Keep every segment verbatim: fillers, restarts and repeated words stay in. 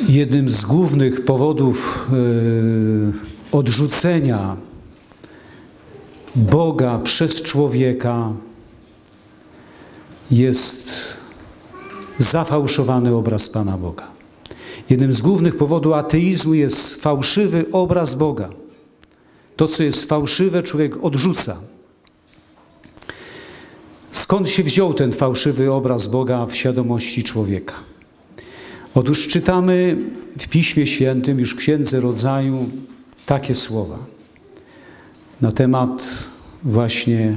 Jednym z głównych powodów y, odrzucenia Boga przez człowieka jest zafałszowany obraz Pana Boga. Jednym z głównych powodów ateizmu jest fałszywy obraz Boga. To, co jest fałszywe, człowiek odrzuca. Skąd się wziął ten fałszywy obraz Boga w świadomości człowieka? Otóż czytamy w Piśmie Świętym, już w Księdze Rodzaju, takie słowa na temat właśnie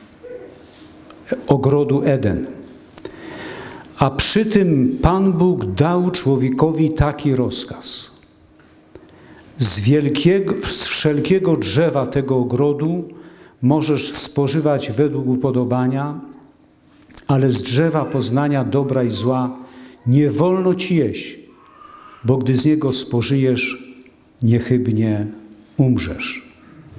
ogrodu Eden. A przy tym Pan Bóg dał człowiekowi taki rozkaz. Z, wielkiego, z wszelkiego drzewa tego ogrodu możesz spożywać według upodobania, ale z drzewa poznania dobra i zła nie wolno ci jeść, bo gdy z niego spożyjesz, niechybnie umrzesz.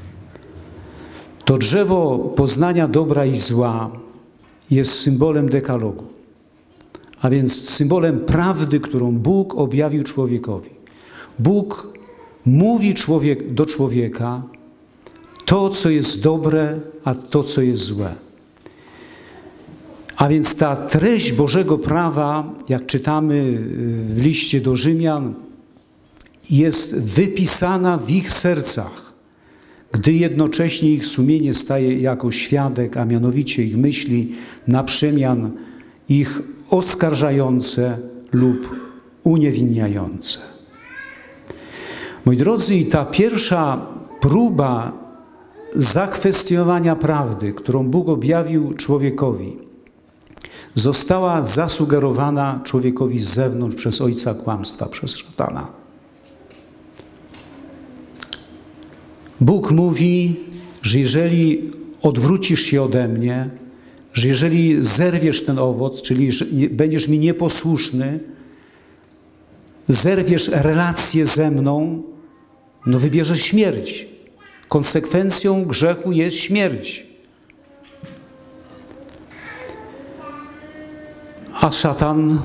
To drzewo poznania dobra i zła jest symbolem dekalogu, a więc symbolem prawdy, którą Bóg objawił człowiekowi. Bóg mówi człowiek, do człowieka to, co jest dobre, a to, co jest złe. A więc ta treść Bożego prawa, jak czytamy w liście do Rzymian, jest wypisana w ich sercach, gdy jednocześnie ich sumienie staje jako świadek, a mianowicie ich myśli na przemian, ich oskarżające lub uniewinniające. Moi drodzy, i ta pierwsza próba zakwestionowania prawdy, którą Bóg objawił człowiekowi, została zasugerowana człowiekowi z zewnątrz przez ojca kłamstwa, przez szatana. Bóg mówi, że jeżeli odwrócisz się ode mnie, że jeżeli zerwiesz ten owoc, czyli że będziesz mi nieposłuszny, zerwiesz relację ze mną, no wybierzesz śmierć. Konsekwencją grzechu jest śmierć. A szatan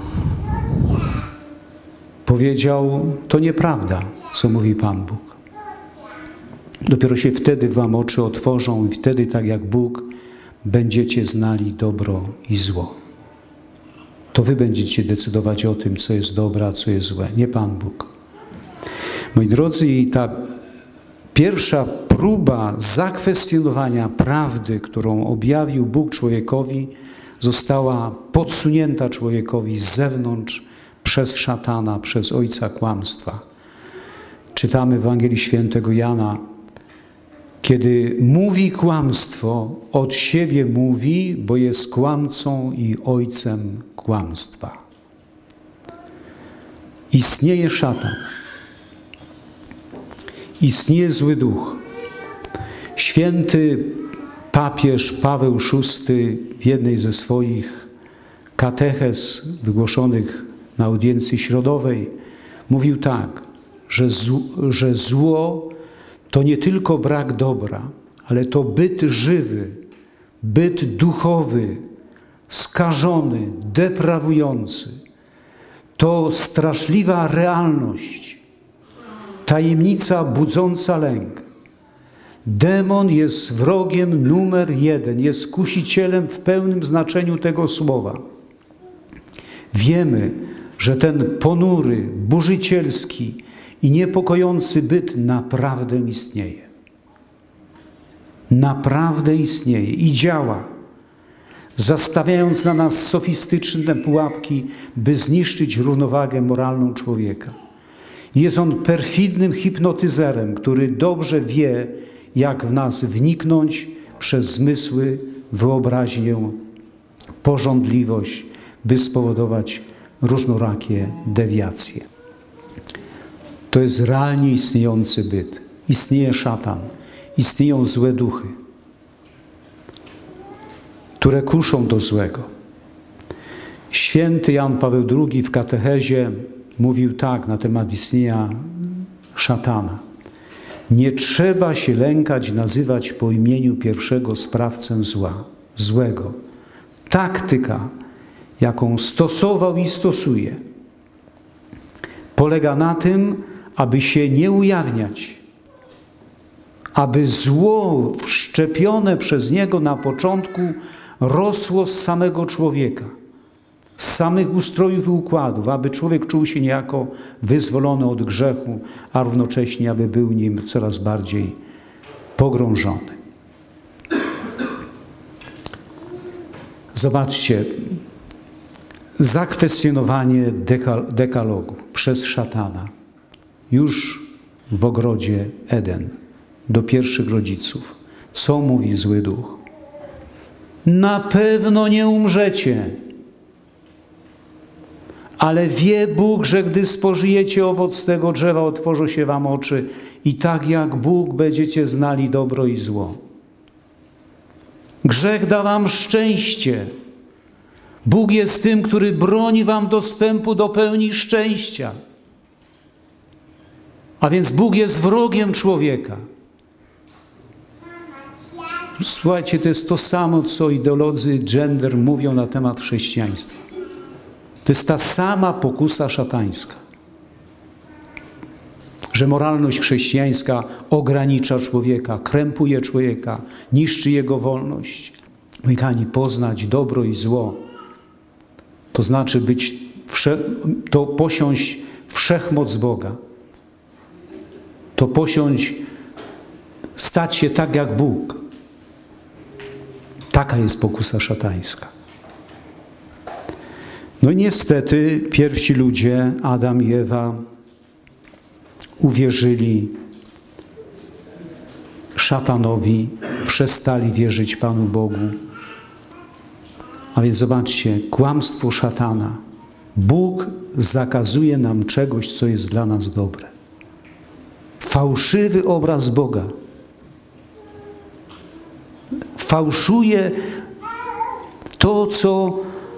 powiedział, to nieprawda, co mówi Pan Bóg. Dopiero się wtedy wam oczy otworzą i wtedy, tak jak Bóg, będziecie znali dobro i zło. To wy będziecie decydować o tym, co jest dobre, a co jest złe, nie Pan Bóg. Moi drodzy, i ta pierwsza próba zakwestionowania prawdy, którą objawił Bóg człowiekowi, została podsunięta człowiekowi z zewnątrz przez szatana, przez ojca kłamstwa. Czytamy w Ewangelii Świętego Jana, kiedy mówi kłamstwo, od siebie mówi, bo jest kłamcą i ojcem kłamstwa. Istnieje szatan. Istnieje zły duch. Święty papież Paweł szósty w jednej ze swoich katechez wygłoszonych na audiencji środowej mówił tak, że, zło, że zło to nie tylko brak dobra, ale to byt żywy, byt duchowy, skażony, deprawujący. To straszliwa realność, tajemnica budząca lęk. Demon jest wrogiem numer jeden, jest kusicielem w pełnym znaczeniu tego słowa. Wiemy, że ten ponury, burzycielski i niepokojący byt naprawdę istnieje. Naprawdę istnieje i działa, zastawiając na nas sofistyczne pułapki, by zniszczyć równowagę moralną człowieka. Jest on perfidnym hipnotyzerem, który dobrze wie, jak w nas wniknąć przez zmysły, wyobraźnię, pożądliwość, by spowodować różnorakie dewiacje. To jest realnie istniejący byt. Istnieje szatan, istnieją złe duchy, które kuszą do złego. Święty Jan Paweł drugi w katechezie mówił tak na temat istnienia szatana. Nie trzeba się lękać i nazywać po imieniu pierwszego sprawcę zła, złego. Taktyka, jaką stosował i stosuje, polega na tym, aby się nie ujawniać, aby zło wszczepione przez niego na początku rosło z samego człowieka, z samych ustrojów i układów, aby człowiek czuł się niejako wyzwolony od grzechu, a równocześnie aby był nim coraz bardziej pogrążony. Zobaczcie, zakwestionowanie dekal dekalogu przez szatana już w ogrodzie Eden do pierwszych rodziców. Co mówi zły duch? Na pewno nie umrzecie, ale wie Bóg, że gdy spożyjecie owoc tego drzewa, otworzą się wam oczy i tak jak Bóg będziecie znali dobro i zło. Grzech da wam szczęście. Bóg jest tym, który broni wam dostępu do pełni szczęścia. A więc Bóg jest wrogiem człowieka. Słuchajcie, to jest to samo, co ideolodzy gender mówią na temat chrześcijaństwa. To jest ta sama pokusa szatańska. Że moralność chrześcijańska ogranicza człowieka, krępuje człowieka, niszczy jego wolność. Moi kochani, poznać dobro i zło, to znaczy być, to posiąść wszechmoc Boga. To posiąść, stać się tak jak Bóg. Taka jest pokusa szatańska. No i niestety pierwsi ludzie, Adam i Ewa, uwierzyli szatanowi, przestali wierzyć Panu Bogu. A więc zobaczcie, kłamstwo szatana. Bóg zakazuje nam czegoś, co jest dla nas dobre. Fałszywy obraz Boga. Fałszuje to, co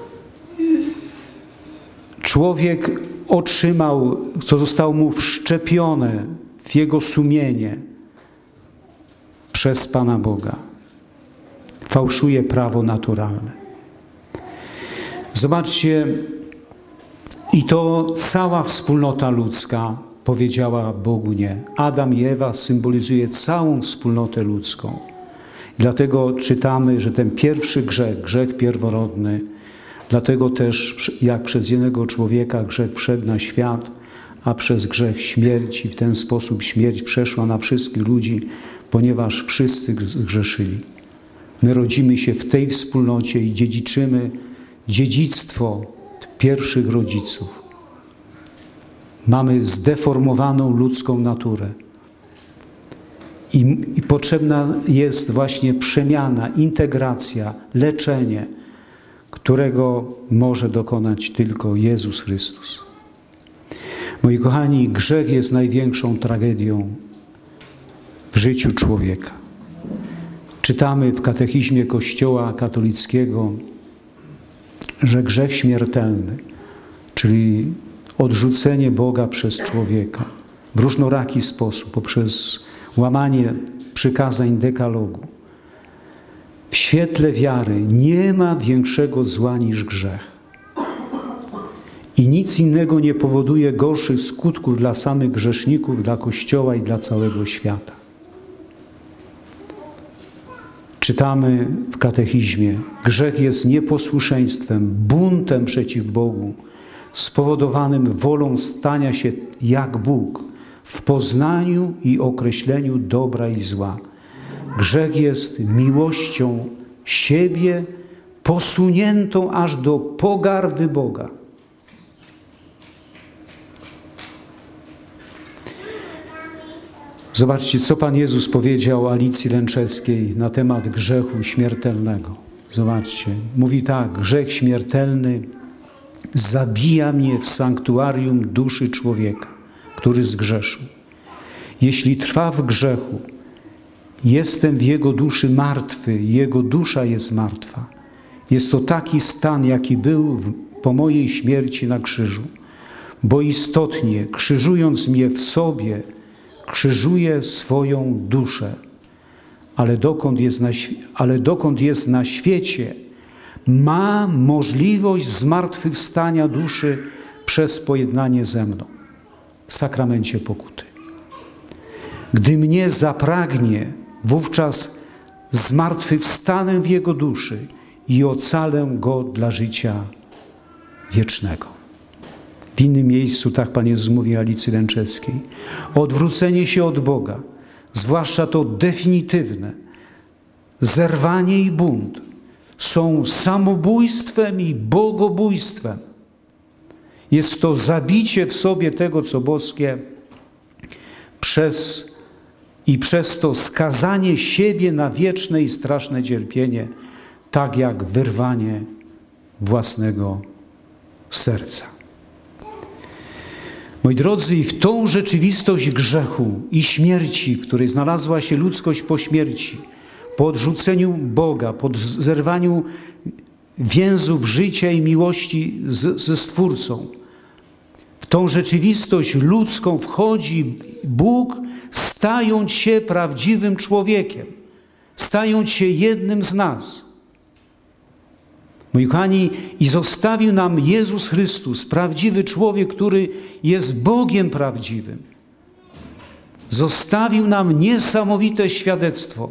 człowiek otrzymał, co zostało mu wszczepione w jego sumienie przez Pana Boga. Fałszuje prawo naturalne. Zobaczcie, i to cała wspólnota ludzka powiedziała Bogu nie. Adam i Ewa symbolizuje całą wspólnotę ludzką. I dlatego czytamy, że ten pierwszy grzech, grzech pierworodny, dlatego też jak przez jednego człowieka grzech wszedł na świat, a przez grzech śmierci, w ten sposób śmierć przeszła na wszystkich ludzi, ponieważ wszyscy zgrzeszyli. My rodzimy się w tej wspólnocie i dziedziczymy dziedzictwo pierwszych rodziców. Mamy zdeformowaną ludzką naturę. I, I potrzebna jest właśnie przemiana, integracja, leczenie, którego może dokonać tylko Jezus Chrystus. Moi kochani, grzech jest największą tragedią w życiu człowieka. Czytamy w katechizmie Kościoła katolickiego, że grzech śmiertelny, czyli odrzucenie Boga przez człowieka w różnoraki sposób, poprzez łamanie przykazań dekalogu, w świetle wiary nie ma większego zła niż grzech. I nic innego nie powoduje gorszych skutków dla samych grzeszników, dla Kościoła i dla całego świata. Czytamy w katechizmie, grzech jest nieposłuszeństwem, buntem przeciw Bogu, spowodowanym wolą stania się jak Bóg w poznaniu i określeniu dobra i zła. Grzech jest miłością siebie posuniętą aż do pogardy Boga. Zobaczcie, co Pan Jezus powiedział Alicji Lęczewskiej na temat grzechu śmiertelnego. Zobaczcie, mówi tak, grzech śmiertelny zabija mnie w sanktuarium duszy człowieka, który zgrzeszył. Jeśli trwa w grzechu, jestem w jego duszy martwy, jego dusza jest martwa. Jest to taki stan, jaki był w, po mojej śmierci na krzyżu, bo istotnie, krzyżując mnie w sobie, krzyżuje swoją duszę. Ale dokąd jest na, ale dokąd jest na świecie, ma możliwość zmartwychwstania duszy przez pojednanie ze mną. w sakramencie pokuty. Gdy mnie zapragnie, wówczas zmartwychwstanę w jego duszy i ocalę go dla życia wiecznego. W innym miejscu, tak Pan Jezus mówi Alicji Lęczewskiej, odwrócenie się od Boga, zwłaszcza to definitywne, zerwanie i bunt, są samobójstwem i bogobójstwem. Jest to zabicie w sobie tego, co boskie, przez i przez to skazanie siebie na wieczne i straszne cierpienie, tak jak wyrwanie własnego serca. Moi drodzy, i w tą rzeczywistość grzechu i śmierci, w której znalazła się ludzkość po śmierci, po odrzuceniu Boga, po zerwaniu więzów życia i miłości z, ze Stwórcą, w tą rzeczywistość ludzką wchodzi Bóg, stając się prawdziwym człowiekiem, stając się jednym z nas. Moi kochani, i zostawił nam Jezus Chrystus, prawdziwy człowiek, który jest Bogiem prawdziwym. Zostawił nam niesamowite świadectwo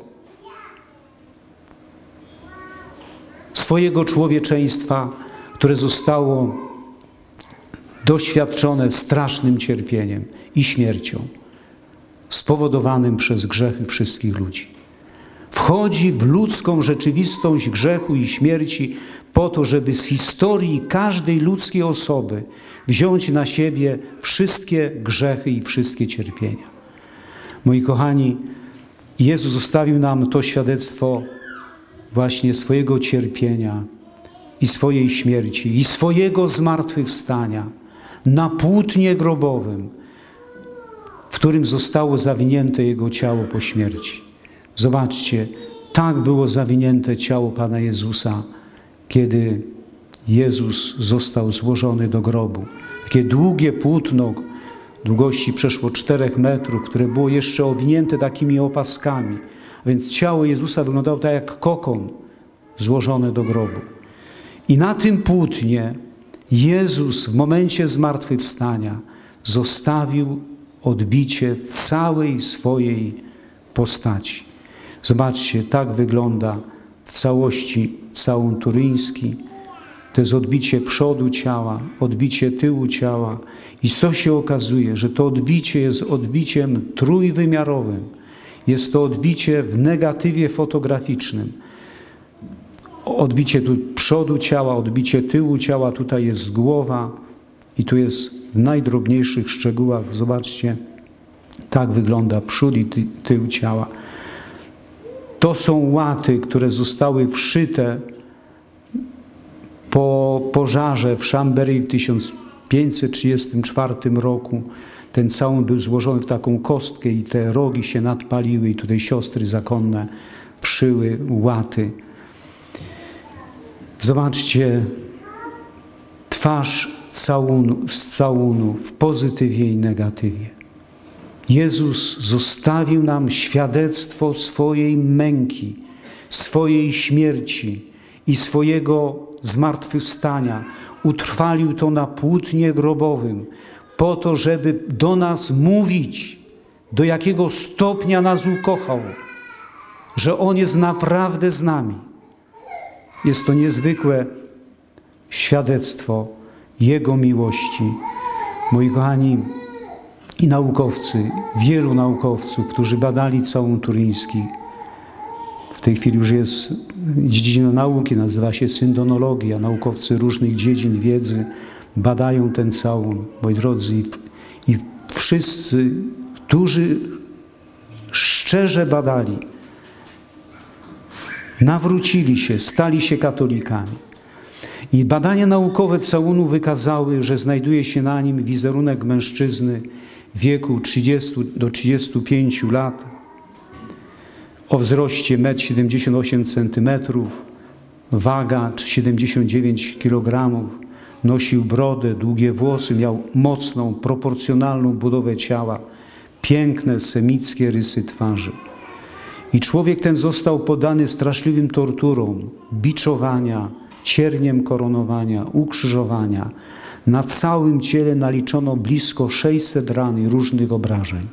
swojego człowieczeństwa, które zostało doświadczone strasznym cierpieniem i śmiercią, spowodowanym przez grzechy wszystkich ludzi. Wchodzi w ludzką rzeczywistość grzechu i śmierci po to, żeby z historii każdej ludzkiej osoby wziąć na siebie wszystkie grzechy i wszystkie cierpienia. Moi kochani, Jezus zostawił nam to świadectwo właśnie swojego cierpienia i swojej śmierci i swojego zmartwychwstania na płótnie grobowym, w którym zostało zawinięte Jego ciało po śmierci. Zobaczcie, tak było zawinięte ciało Pana Jezusa, kiedy Jezus został złożony do grobu. Takie długie płótno, długości przeszło czterech metrów, które było jeszcze owinięte takimi opaskami. A więc ciało Jezusa wyglądało tak jak kokon złożone do grobu. I na tym płótnie Jezus w momencie zmartwychwstania zostawił odbicie całej swojej postaci. Zobaczcie, tak wygląda w całości całun turyński. To jest odbicie przodu ciała, odbicie tyłu ciała. I co się okazuje? Że to odbicie jest odbiciem trójwymiarowym. Jest to odbicie w negatywie fotograficznym. Odbicie tu przodu ciała, odbicie tyłu ciała, tutaj jest głowa i tu jest w najdrobniejszych szczegółach. Zobaczcie, tak wygląda przód i ty, tył ciała. To są łaty, które zostały wszyte po pożarze w Chambéry w tysiąc pięćset trzydziestym czwartym roku. Ten całun był złożony w taką kostkę i te rogi się nadpaliły i tutaj siostry zakonne wszyły łaty. Zobaczcie, twarz całunu, z całunu w pozytywie i negatywie. Jezus zostawił nam świadectwo swojej męki, swojej śmierci i swojego zmartwychwstania. Utrwalił to na płótnie grobowym po to, żeby do nas mówić, do jakiego stopnia nas ukochał, że On jest naprawdę z nami. Jest to niezwykłe świadectwo Jego miłości. Moi kochani, i naukowcy, wielu naukowców, którzy badali całun turyński, w tej chwili już jest dziedzina nauki, nazywa się syndonologia, naukowcy różnych dziedzin wiedzy badają ten całun, moi drodzy, i, i wszyscy, którzy szczerze badali, nawrócili się, stali się katolikami. I badania naukowe całunu wykazały, że znajduje się na nim wizerunek mężczyzny w wieku trzydziestu do trzydziestu pięciu lat, o wzroście metr siedemdziesiąt osiem centymetrów, waga siedemdziesiąt dziewięć kilogramów, nosił brodę, długie włosy, miał mocną, proporcjonalną budowę ciała, piękne, semickie rysy twarzy. I człowiek ten został poddany straszliwym torturom, biczowania, cierniem koronowania, ukrzyżowania, Na całym ciele naliczono blisko sześćset ran i różnych obrażeń.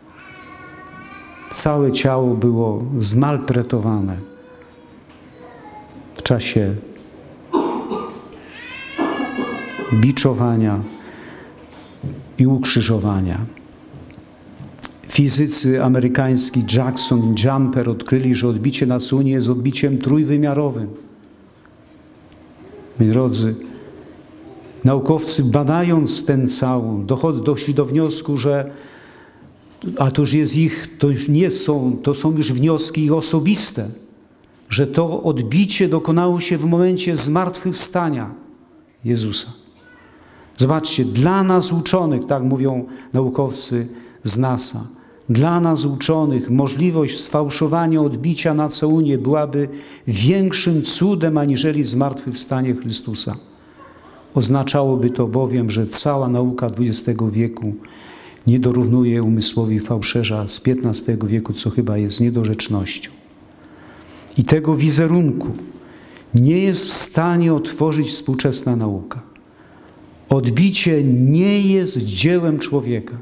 Całe ciało było zmaltretowane w czasie biczowania i ukrzyżowania. Fizycy amerykański Jackson i Jumper odkryli, że odbicie na Całunie jest odbiciem trójwymiarowym. Moi drodzy, naukowcy badając ten całun doszli do wniosku, że a to już jest ich, to już nie są, to są już wnioski ich osobiste, że to odbicie dokonało się w momencie zmartwychwstania Jezusa. Zobaczcie, dla nas uczonych, tak mówią naukowcy z NASA, dla nas uczonych możliwość sfałszowania odbicia na całunie byłaby większym cudem aniżeli zmartwychwstanie Chrystusa. Oznaczałoby to bowiem, że cała nauka dwudziestego wieku nie dorównuje umysłowi fałszerza z piętnastego wieku, co chyba jest niedorzecznością. I tego wizerunku nie jest w stanie otworzyć współczesna nauka. Odbicie nie jest dziełem człowieka.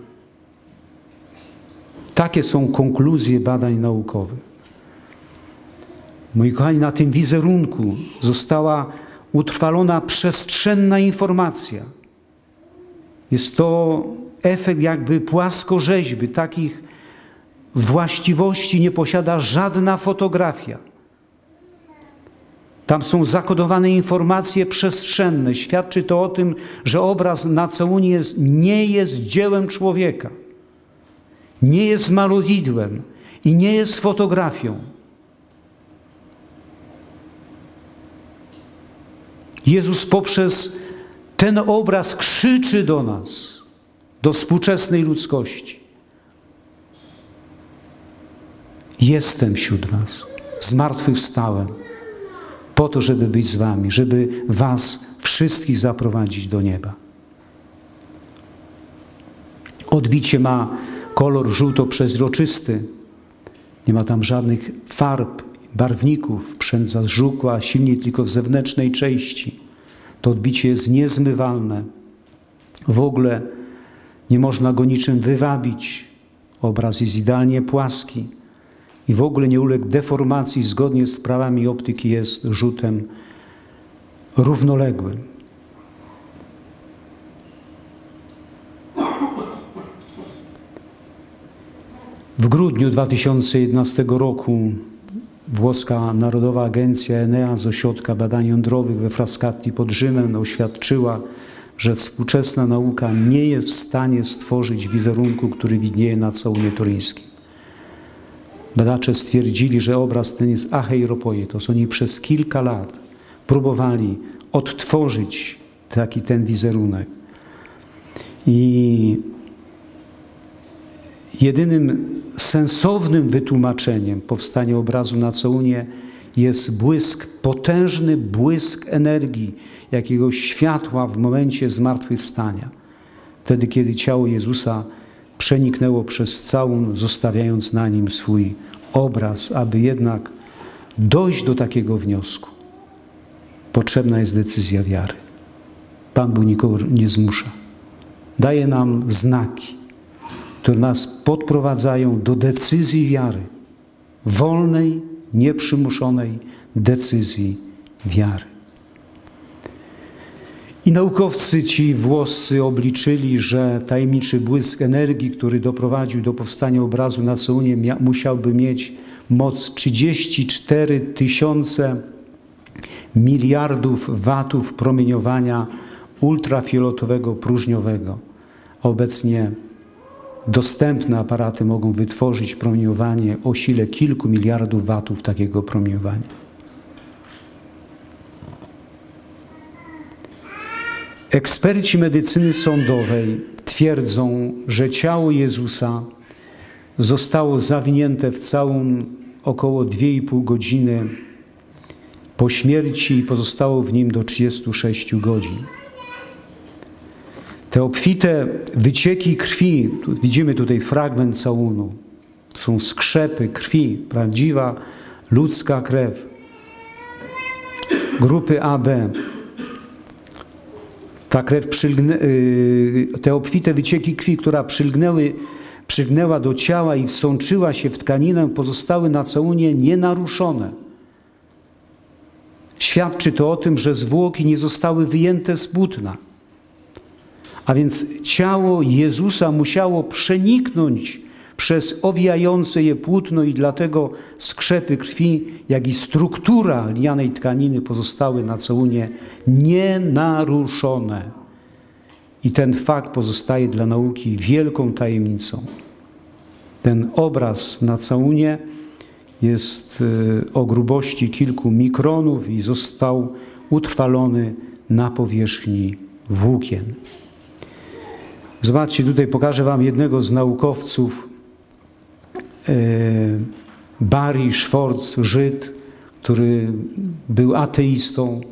Takie są konkluzje badań naukowych. Moi kochani, na tym wizerunku została utrwalona przestrzenna informacja. Jest to efekt jakby płaskorzeźby. Takich właściwości nie posiada żadna fotografia. Tam są zakodowane informacje przestrzenne. Świadczy to o tym, że obraz na całunie jest, nie jest dziełem człowieka. Nie jest malowidłem i nie jest fotografią. Jezus poprzez ten obraz krzyczy do nas, do współczesnej ludzkości. Jestem wśród was, zmartwychwstałem, po to, żeby być z wami, żeby was wszystkich zaprowadzić do nieba. Odbicie ma kolor żółto-przezroczysty. Nie ma tam żadnych farb, barwników. Przędza zżółkła silniej tylko w zewnętrznej części. To odbicie jest niezmywalne. W ogóle nie można go niczym wywabić. Obraz jest idealnie płaski i w ogóle nie uległ deformacji. Zgodnie z prawami optyki jest rzutem równoległym. W grudniu dwa tysiące jedenastego roku włoska Narodowa Agencja Enea z Ośrodka Badań Jądrowych we Frascati pod Rzymem oświadczyła, że współczesna nauka nie jest w stanie stworzyć wizerunku, który widnieje na całunie turyńskim. Badacze stwierdzili, że obraz ten jest acheiropoietos. Oni przez kilka lat próbowali odtworzyć taki ten wizerunek. I jedynym sensownym wytłumaczeniem powstania obrazu na całunie jest błysk, potężny błysk energii, jakiegoś światła w momencie zmartwychwstania. Wtedy, kiedy ciało Jezusa przeniknęło przez całun, zostawiając na nim swój obraz, aby jednak dojść do takiego wniosku, potrzebna jest decyzja wiary. Pan Bóg nikogo nie zmusza. Daje nam znaki, które nas podprowadzają do decyzji wiary, wolnej, nieprzymuszonej decyzji wiary. I naukowcy ci włoscy obliczyli, że tajemniczy błysk energii, który doprowadził do powstania obrazu na całunie, musiałby mieć moc trzydzieści cztery tysiące miliardów watów promieniowania ultrafioletowego próżniowego. Obecnie dostępne aparaty mogą wytworzyć promieniowanie o sile kilku miliardów watów takiego promieniowania. Eksperci medycyny sądowej twierdzą, że ciało Jezusa zostało zawinięte w całun około dwie i pół godziny po śmierci i pozostało w nim do trzydziestu sześciu godzin. Te obfite wycieki krwi, tu widzimy tutaj fragment całunu, to są skrzepy krwi, prawdziwa ludzka krew, grupy A B. Ta krew, przylgnę, yy, te obfite wycieki krwi, która przylgnęły, przylgnęła do ciała i wsączyła się w tkaninę, pozostały na całunie nienaruszone. Świadczy to o tym, że zwłoki nie zostały wyjęte z płótna. A więc ciało Jezusa musiało przeniknąć przez owijające je płótno i dlatego skrzepy krwi, jak i struktura lnianej tkaniny pozostały na całunie nienaruszone. I ten fakt pozostaje dla nauki wielką tajemnicą. Ten obraz na całunie jest o grubości kilku mikronów i został utrwalony na powierzchni włókien. Zobaczcie, tutaj pokażę wam jednego z naukowców, Barry Schwartz, Żyd, który był ateistą,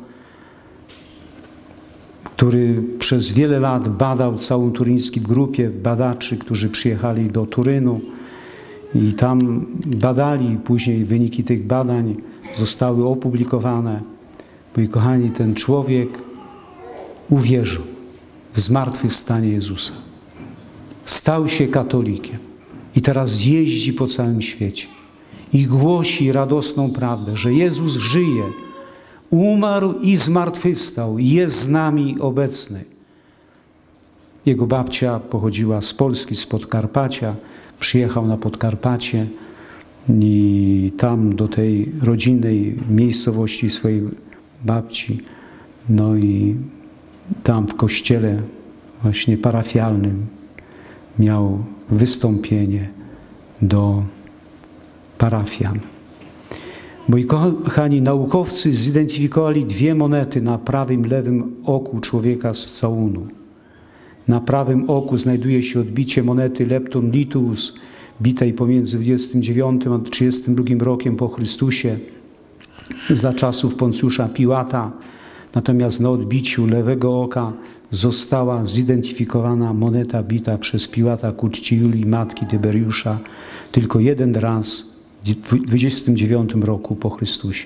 który przez wiele lat badał całun turyński w grupie badaczy, którzy przyjechali do Turynu i tam badali, później wyniki tych badań zostały opublikowane. Moi kochani, ten człowiek uwierzył w zmartwychwstanie Jezusa. Stał się katolikiem i teraz jeździ po całym świecie i głosi radosną prawdę, że Jezus żyje, umarł i zmartwychwstał i jest z nami obecny. Jego babcia pochodziła z Polski, z Podkarpacia, przyjechał na Podkarpacie i tam do tej rodzinnej miejscowości swojej babci, no i tam w kościele właśnie parafialnym miał wystąpienie do parafian. Moi kochani, naukowcy zidentyfikowali dwie monety na prawym i lewym oku człowieka z całunu. Na prawym oku znajduje się odbicie monety Lepton Litus, bitej pomiędzy dwudziestym dziewiątym a trzydziestym drugim rokiem po Chrystusie, za czasów Poncjusza Piłata. Natomiast na odbiciu lewego oka została zidentyfikowana moneta bita przez Piłata ku czci Julii, matki Tyberiusza, tylko jeden raz w dwudziestym dziewiątym roku po Chrystusie.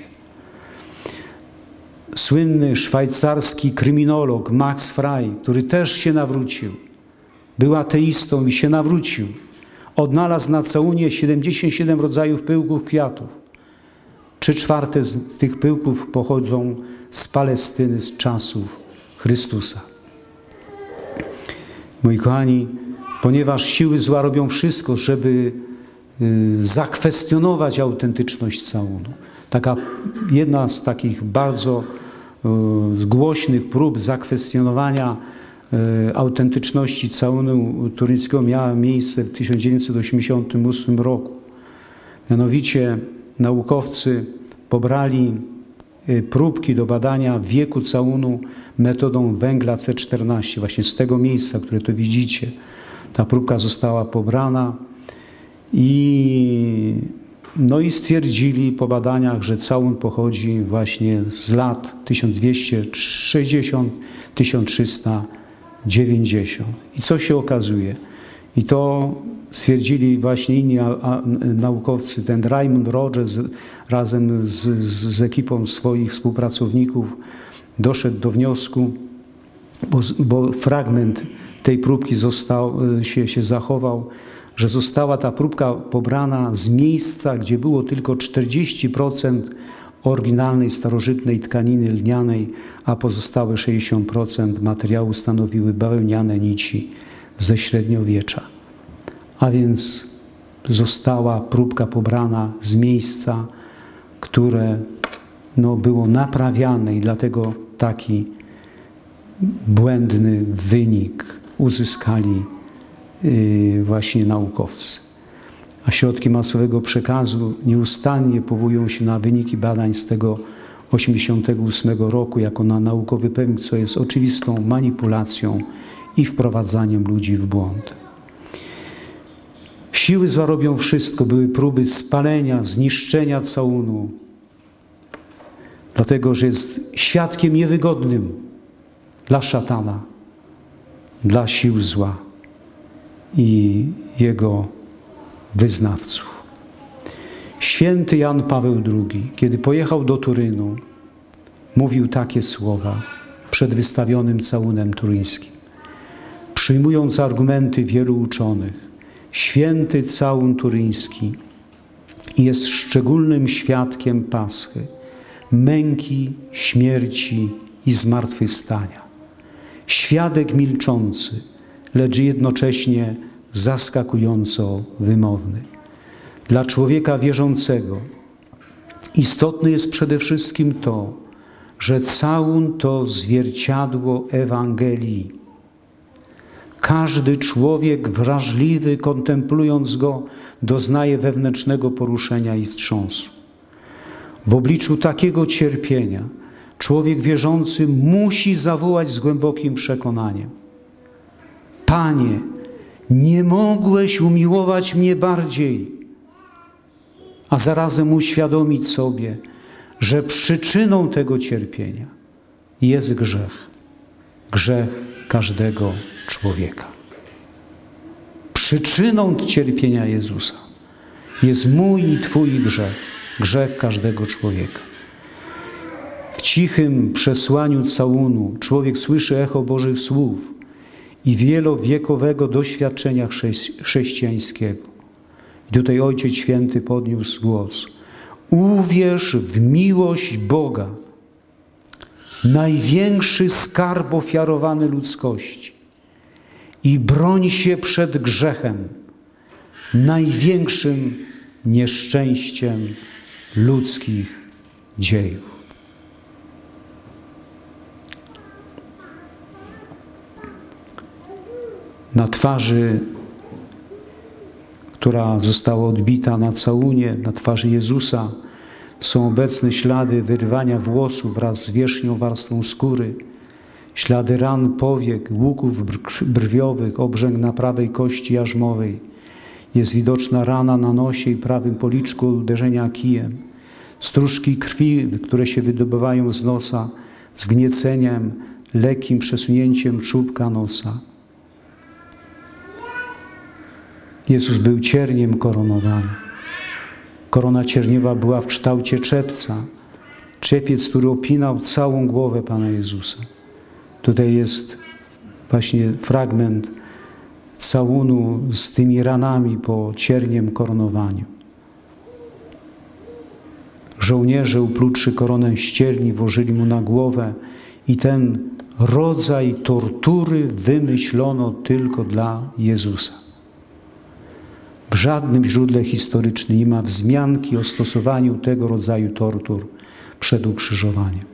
Słynny szwajcarski kryminolog Max Frey, który też się nawrócił, był ateistą i się nawrócił, odnalazł na całunie siedemdziesiąt siedem rodzajów pyłków kwiatów. Trzy czwarte z tych pyłków pochodzą z Palestyny, z czasów Chrystusa. Moi kochani, ponieważ siły zła robią wszystko, żeby y, zakwestionować autentyczność całunu. Taka, jedna z takich bardzo y, głośnych prób zakwestionowania y, autentyczności całunu turyńskiego miała miejsce w tysiąc dziewięćset osiemdziesiątym ósmym roku. Mianowicie naukowcy pobrali próbki do badania wieku całunu metodą węgla C czternaście. Właśnie z tego miejsca, które tu widzicie, ta próbka została pobrana i, no i stwierdzili po badaniach, że całun pochodzi właśnie z lat tysiąc dwieście sześćdziesiąt do tysiąc trzysta dziewięćdziesiąt. I co się okazuje? I to stwierdzili właśnie inni a, a, naukowcy, ten Raymond Rogers razem z, z, z ekipą swoich współpracowników doszedł do wniosku, bo, bo fragment tej próbki został, się, się zachował, że została ta próbka pobrana z miejsca, gdzie było tylko czterdzieści procent oryginalnej, starożytnej tkaniny lnianej, a pozostałe sześćdziesiąt procent materiału stanowiły bawełniane nici ze średniowiecza. A więc została próbka pobrana z miejsca, które no, było naprawiane i dlatego taki błędny wynik uzyskali yy, właśnie naukowcy. A środki masowego przekazu nieustannie powołują się na wyniki badań z tego osiemdziesiątego ósmego roku jako na naukowy pewnik, co jest oczywistą manipulacją i wprowadzaniem ludzi w błąd. Siły zła robią wszystko, były próby spalenia, zniszczenia całunu, dlatego że jest świadkiem niewygodnym dla szatana, dla sił zła i jego wyznawców. Święty Jan Paweł drugi, kiedy pojechał do Turynu, mówił takie słowa: przed wystawionym całunem turyńskim. Przyjmując argumenty wielu uczonych, święty całun turyński jest szczególnym świadkiem Paschy, męki, śmierci i zmartwychwstania. Świadek milczący, lecz jednocześnie zaskakująco wymowny. Dla człowieka wierzącego istotne jest przede wszystkim to, że całun to zwierciadło Ewangelii. Każdy człowiek wrażliwy, kontemplując go, doznaje wewnętrznego poruszenia i wstrząsu. W obliczu takiego cierpienia człowiek wierzący musi zawołać z głębokim przekonaniem: Panie, nie mogłeś umiłować mnie bardziej, a zarazem uświadomić sobie, że przyczyną tego cierpienia jest grzech. Grzech każdego człowieka. Przyczyną cierpienia Jezusa jest mój i Twój grzech. Grzech każdego człowieka. W cichym przesłaniu całunu człowiek słyszy echo Bożych słów i wielowiekowego doświadczenia chrześcijańskiego. I tutaj Ojciec Święty podniósł głos: uwierz w miłość Boga, największy skarb ofiarowany ludzkości, i broń się przed grzechem, największym nieszczęściem ludzkich dziejów. Na twarzy, która została odbita na całunie, na twarzy Jezusa, są obecne ślady wyrwania włosów wraz z wierzchnią warstwą skóry, ślady ran powiek, łuków brwiowych, obrzęk na prawej kości jarzmowej. Jest widoczna rana na nosie i prawym policzku od uderzenia kijem. Stróżki krwi, które się wydobywają z nosa, z wgnieceniem, lekkim przesunięciem czubka nosa. Jezus był cierniem koronowany. Korona cierniowa była w kształcie czepca. Czepiec, który opinał całą głowę Pana Jezusa. Tutaj jest właśnie fragment całunu z tymi ranami po cierniem koronowaniu. Żołnierze, uplułszy koronę ścierni, włożyli mu na głowę i ten rodzaj tortury wymyślono tylko dla Jezusa. W żadnym źródle historycznym nie ma wzmianki o stosowaniu tego rodzaju tortur przed ukrzyżowaniem.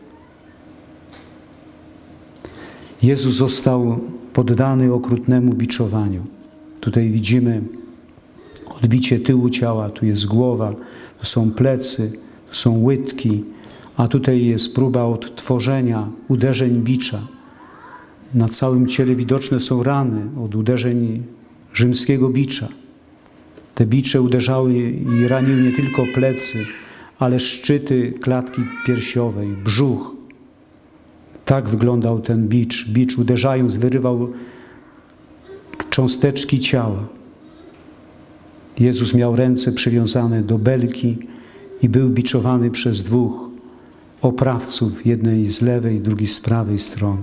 Jezus został poddany okrutnemu biczowaniu. Tutaj widzimy odbicie tyłu ciała, tu jest głowa, tu są plecy, tu są łydki, a tutaj jest próba odtworzenia uderzeń bicza. Na całym ciele widoczne są rany od uderzeń rzymskiego bicza. Te bicze uderzały i raniły nie tylko plecy, ale szczyty klatki piersiowej, brzuch. Tak wyglądał ten bicz. Bicz uderzając wyrywał cząsteczki ciała. Jezus miał ręce przywiązane do belki i był biczowany przez dwóch oprawców, jednej z lewej, drugiej z prawej strony.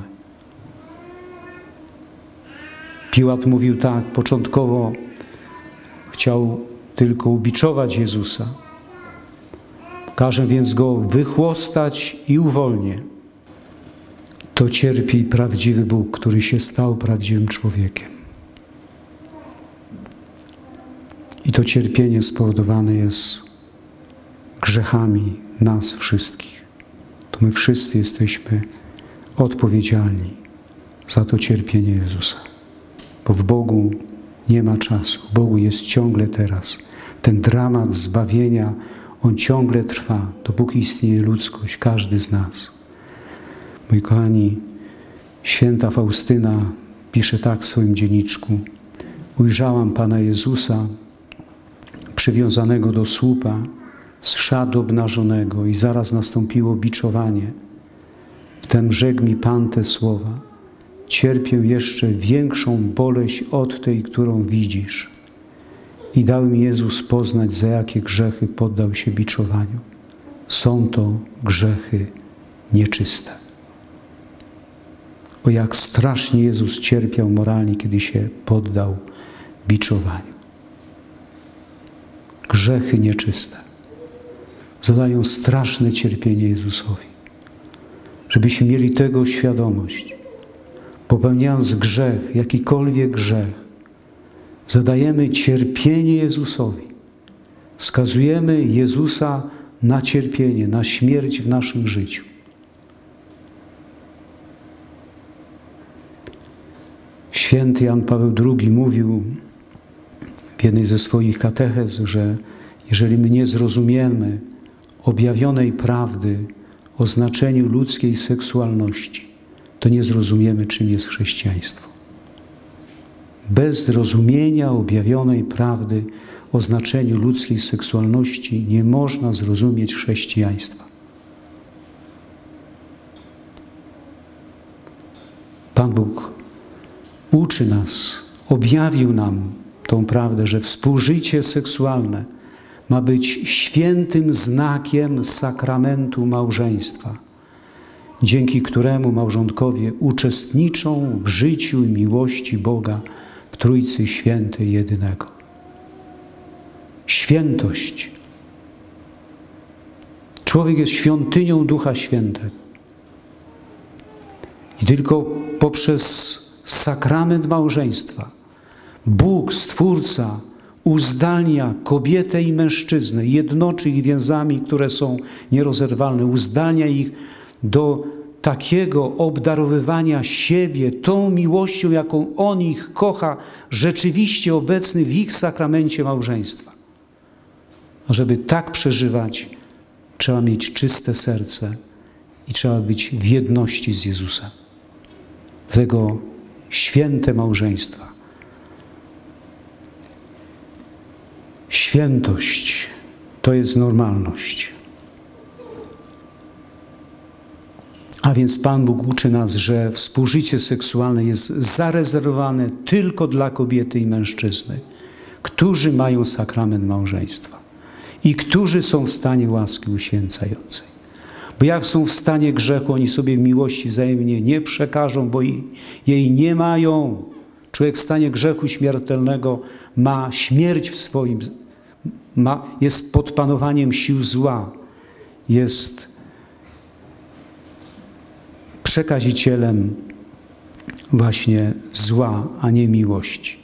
Piłat mówił tak, początkowo chciał tylko ubiczować Jezusa. Każę więc go wychłostać i uwolnię. To cierpi prawdziwy Bóg, który się stał prawdziwym człowiekiem. I to cierpienie spowodowane jest grzechami nas wszystkich. To my wszyscy jesteśmy odpowiedzialni za to cierpienie Jezusa. Bo w Bogu nie ma czasu. W Bogu jest ciągle teraz. Ten dramat zbawienia, on ciągle trwa, dopóki istnieje ludzkość, każdy z nas. Moi kochani, święta Faustyna pisze tak w swoim dzienniczku. Ujrzałam Pana Jezusa przywiązanego do słupa, z szatu obnażonego i zaraz nastąpiło biczowanie. Wtem rzekł mi Pan te słowa: cierpię jeszcze większą boleść od tej, którą widzisz. I dał mi Jezus poznać, za jakie grzechy poddał się biczowaniu. Są to grzechy nieczyste. O jak strasznie Jezus cierpiał moralnie, kiedy się poddał biczowaniu. Grzechy nieczyste zadają straszne cierpienie Jezusowi. Żebyśmy mieli tego świadomość. Popełniając grzech, jakikolwiek grzech, zadajemy cierpienie Jezusowi. Skazujemy Jezusa na cierpienie, na śmierć w naszym życiu. Święty Jan Paweł drugi mówił w jednej ze swoich katechez, że jeżeli my nie zrozumiemy objawionej prawdy o znaczeniu ludzkiej seksualności, to nie zrozumiemy, czym jest chrześcijaństwo. Bez zrozumienia objawionej prawdy o znaczeniu ludzkiej seksualności nie można zrozumieć chrześcijaństwa. Pan Bóg uczy nas, objawił nam tą prawdę, że współżycie seksualne ma być świętym znakiem sakramentu małżeństwa, dzięki któremu małżonkowie uczestniczą w życiu i miłości Boga w Trójcy Świętej Jedynego. Świętość. Człowiek jest świątynią Ducha Świętego. I tylko poprzez sakrament małżeństwa Bóg, Stwórca, uzdalnia kobietę i mężczyznę, jednoczy ich więzami, które są nierozerwalne, uzdalnia ich do takiego obdarowywania siebie tą miłością, jaką On ich kocha, rzeczywiście obecny w ich sakramencie małżeństwa. A żeby tak przeżywać, trzeba mieć czyste serce i trzeba być w jedności z Jezusem. Dlatego święte małżeństwa. Świętość to jest normalność. A więc Pan Bóg uczy nas, że współżycie seksualne jest zarezerwowane tylko dla kobiety i mężczyzny, którzy mają sakrament małżeństwa i którzy są w stanie łaski uświęcającej. Bo jak są w stanie grzechu, oni sobie miłości wzajemnie nie przekażą, bo jej nie mają. Człowiek w stanie grzechu śmiertelnego ma śmierć w swoim, ma, jest pod panowaniem sił zła, jest przekazicielem właśnie zła, a nie miłości.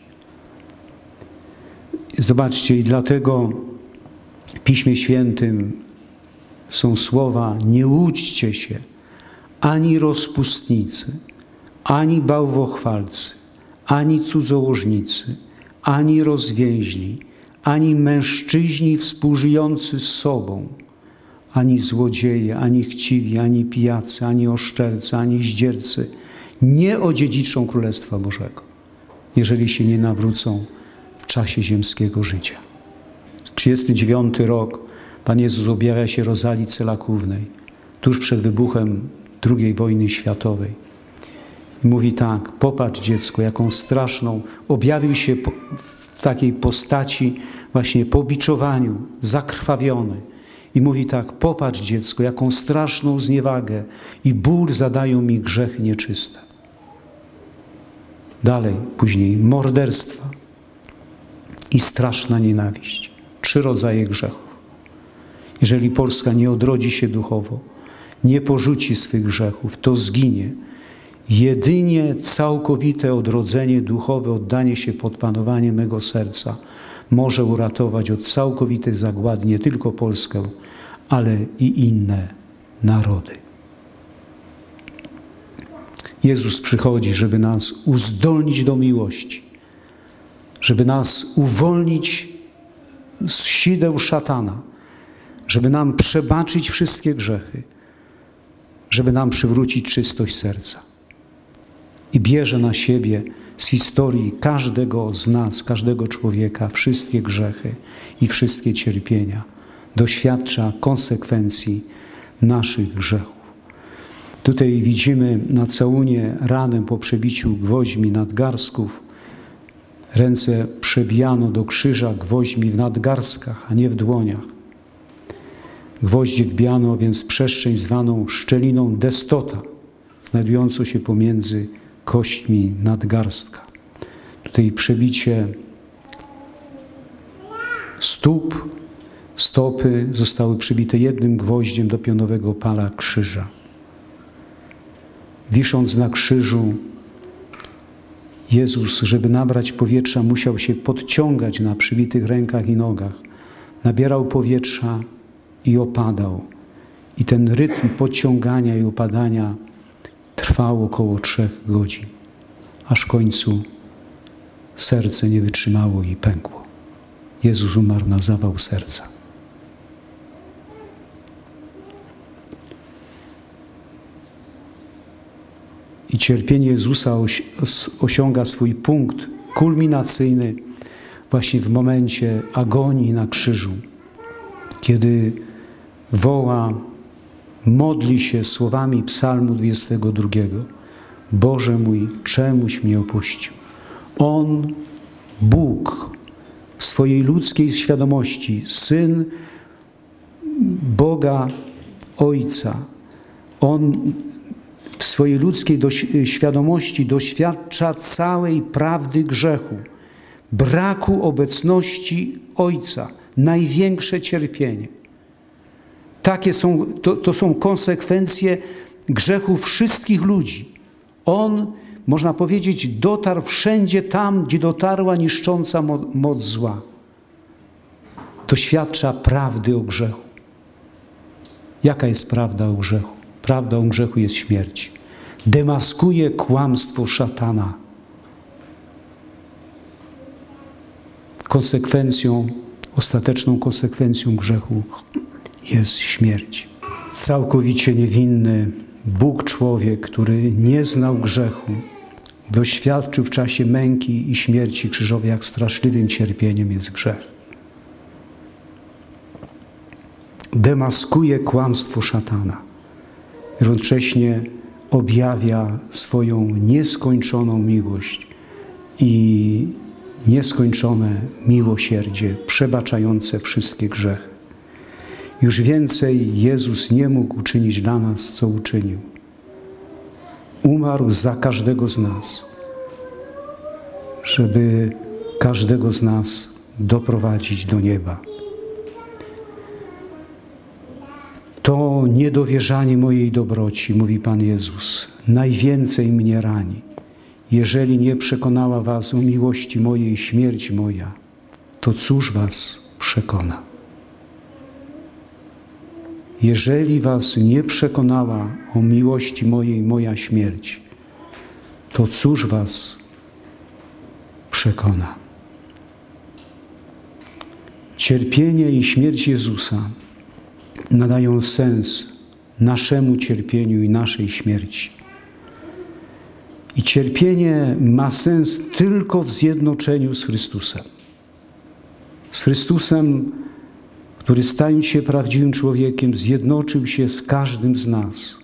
Zobaczcie, i dlatego w Piśmie Świętym są słowa: nie łudźcie się, ani rozpustnicy, ani bałwochwalcy, ani cudzołożnicy, ani rozwięźli, ani mężczyźni współżyjący z sobą, ani złodzieje, ani chciwi, ani pijacy, ani oszczercy, ani zdziercy nie odziedziczą Królestwa Bożego, jeżeli się nie nawrócą w czasie ziemskiego życia. trzydziesty dziewiąty rok Pan Jezus objawia się Rozalii Celakównej, tuż przed wybuchem drugiej wojny światowej. I mówi tak: popatrz, dziecko, jaką straszną, objawił się w takiej postaci właśnie po biczowaniu, zakrwawiony. I mówi tak: popatrz, dziecko, jaką straszną zniewagę i ból zadają mi grzechy nieczyste. Dalej, później morderstwa i straszna nienawiść. Trzy rodzaje grzechów. Jeżeli Polska nie odrodzi się duchowo, nie porzuci swych grzechów, to zginie. Jedynie całkowite odrodzenie duchowe, oddanie się pod panowanie mego serca może uratować od całkowitej zagłady nie tylko Polskę, ale i inne narody. Jezus przychodzi, żeby nas uzdolnić do miłości, żeby nas uwolnić z sideł szatana, żeby nam przebaczyć wszystkie grzechy, żeby nam przywrócić czystość serca. I bierze na siebie z historii każdego z nas, każdego człowieka wszystkie grzechy i wszystkie cierpienia. Doświadcza konsekwencji naszych grzechów. Tutaj widzimy na całunie ranę po przebiciu gwoźdźmi nadgarstków. Ręce przebijano do krzyża gwoźdźmi w nadgarstkach, a nie w dłoniach. Gwoździe wbijano więc w przestrzeń zwaną szczeliną Destota, znajdującą się pomiędzy kośćmi nadgarstka. Tutaj przebicie stóp, stopy zostały przybite jednym gwoździem do pionowego pala krzyża. Wisząc na krzyżu, Jezus, żeby nabrać powietrza, musiał się podciągać na przybitych rękach i nogach. Nabierał powietrza i opadał. I ten rytm podciągania i opadania trwał około trzech godzin, aż w końcu serce nie wytrzymało i pękło. Jezus umarł na zawał serca. I cierpienie Jezusa osiąga swój punkt kulminacyjny właśnie w momencie agonii na krzyżu, kiedy woła, modli się słowami psalmu dwudziestego drugiego. Boże mój, czemuś mnie opuścił? On, Bóg, w swojej ludzkiej świadomości, Syn Boga Ojca, On w swojej ludzkiej doś- świadomości doświadcza całej prawdy grzechu, braku obecności Ojca, największe cierpienie. Takie są, to, to są konsekwencje grzechu wszystkich ludzi. On, można powiedzieć, dotarł wszędzie tam, gdzie dotarła niszcząca mo- moc zła. Doświadcza prawdy o grzechu. Jaka jest prawda o grzechu? Prawda o grzechu jest śmierć. Demaskuje kłamstwo szatana. Konsekwencją, ostateczną konsekwencją grzechu jest śmierć. Całkowicie niewinny Bóg człowiek, który nie znał grzechu, doświadczył w czasie męki i śmierci krzyżowej, jak straszliwym cierpieniem jest grzech. Demaskuje kłamstwo szatana. Równocześnie objawia swoją nieskończoną miłość i nieskończone miłosierdzie, przebaczające wszystkie grzechy. Już więcej Jezus nie mógł uczynić dla nas, co uczynił. Umarł za każdego z nas, żeby każdego z nas doprowadzić do nieba. To niedowierzanie mojej dobroci, mówi Pan Jezus, najwięcej mnie rani. Jeżeli nie przekonała was o miłości mojej śmierć moja, to cóż was przekona? Jeżeli was nie przekonała o miłości mojej moja śmierć, to cóż was przekona? Cierpienie i śmierć Jezusa nadają sens naszemu cierpieniu i naszej śmierci. I cierpienie ma sens tylko w zjednoczeniu z Chrystusem. Z Chrystusem, który stając się prawdziwym człowiekiem, zjednoczył się z każdym z nas.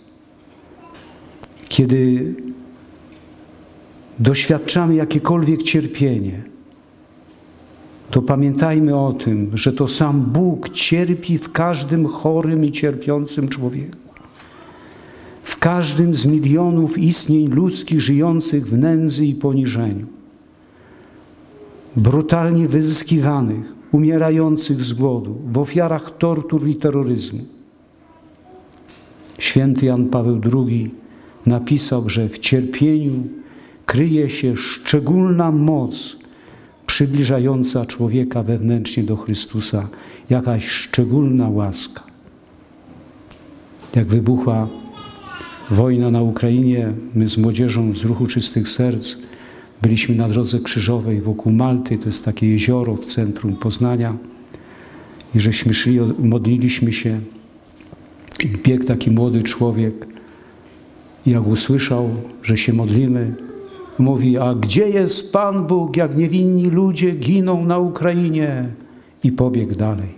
Kiedy doświadczamy jakiekolwiek cierpienie, to pamiętajmy o tym, że to sam Bóg cierpi w każdym chorym i cierpiącym człowieku. W każdym z milionów istnień ludzkich żyjących w nędzy i poniżeniu. Brutalnie wyzyskiwanych, umierających z głodu, w ofiarach tortur i terroryzmu. Święty Jan Paweł drugi napisał, że w cierpieniu kryje się szczególna moc przybliżająca człowieka wewnętrznie do Chrystusa, jakaś szczególna łaska. Jak wybuchła wojna na Ukrainie, my z młodzieżą z Ruchu Czystych Serc byliśmy na drodze krzyżowej wokół Malty, to jest takie jezioro w centrum Poznania, i żeśmy szli, modliliśmy się, i biegł taki młody człowiek, i jak usłyszał, że się modlimy, mówi: a gdzie jest Pan Bóg, jak niewinni ludzie giną na Ukrainie? I pobiegł dalej.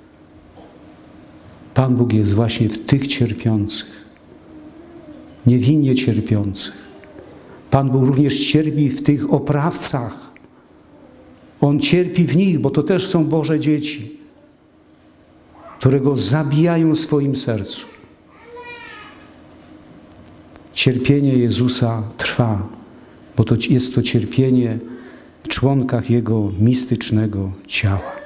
Pan Bóg jest właśnie w tych cierpiących, niewinnie cierpiących. Pan Bóg również cierpi w tych oprawcach. On cierpi w nich, bo to też są Boże dzieci, które Go zabijają w swoim sercu. Cierpienie Jezusa trwa, bo to jest to cierpienie w członkach Jego mistycznego ciała.